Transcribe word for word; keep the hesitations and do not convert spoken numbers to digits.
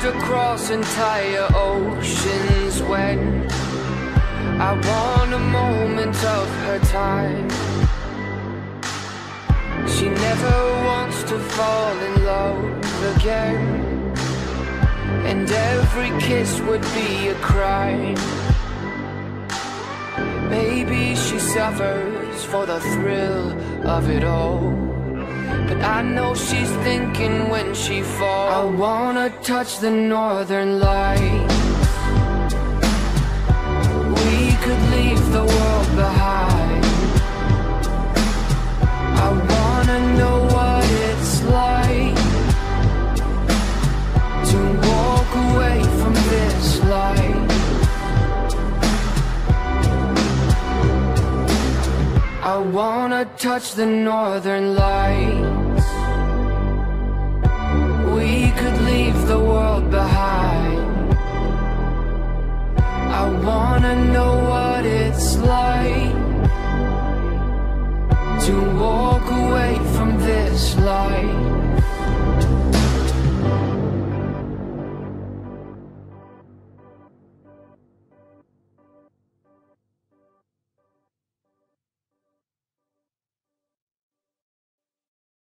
across entire oceans when I want a moment of her time. She never wants to fall in love again, and every kiss would be a crime. Maybe she suffers for the thrill of it all, but I know she's thinking when she falls, I wanna touch the northern lights. We could leave the world behind. I wanna know what it's like to walk away from this life. I wanna touch the northern light.